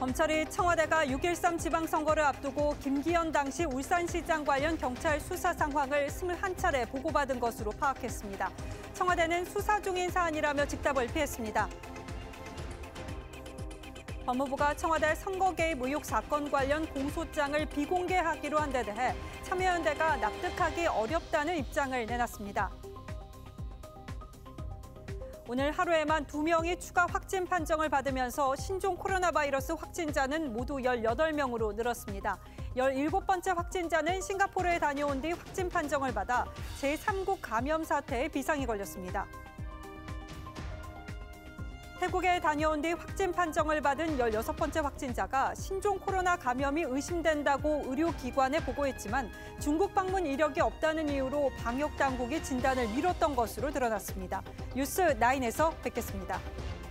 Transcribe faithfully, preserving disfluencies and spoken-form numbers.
검찰이 청와대가 육 일삼 지방선거를 앞두고 김기현 당시 울산시장 관련 경찰 수사 상황을 이십일 차례 보고받은 것으로 파악했습니다. 청와대는 수사 중인 사안이라며 직답을 피했습니다. 법무부가 청와대 선거 개입 의혹 사건 관련 공소장을 비공개하기로 한 데 대해 참여연대가 납득하기 어렵다는 입장을 내놨습니다. 오늘 하루에만 두 명이 추가 확진 판정을 받으면서 신종 코로나 바이러스 확진자는 모두 열여덟 명으로 늘었습니다. 열일곱 번째 확진자는 싱가포르에 다녀온 뒤 확진 판정을 받아 제삼국 감염 사태에 비상이 걸렸습니다. 태국에 다녀온 뒤 확진 판정을 받은 열여섯 번째 확진자가 신종 코로나 감염이 의심된다고 의료기관에 보고했지만 중국 방문 이력이 없다는 이유로 방역당국이 진단을 미뤘던 것으로 드러났습니다. 뉴스 나인에서 뵙겠습니다.